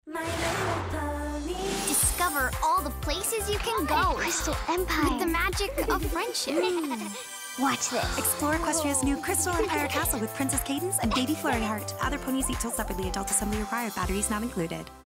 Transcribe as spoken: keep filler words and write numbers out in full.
My little pony. Discover all the places you can go. Crystal Empire. With the magic of friendship. Watch this. Explore Equestria's new Crystal Empire Castle with Princess Cadence and Baby Flurry Heart. Other ponies eat till separately. Adult assembly required. Batteries not included.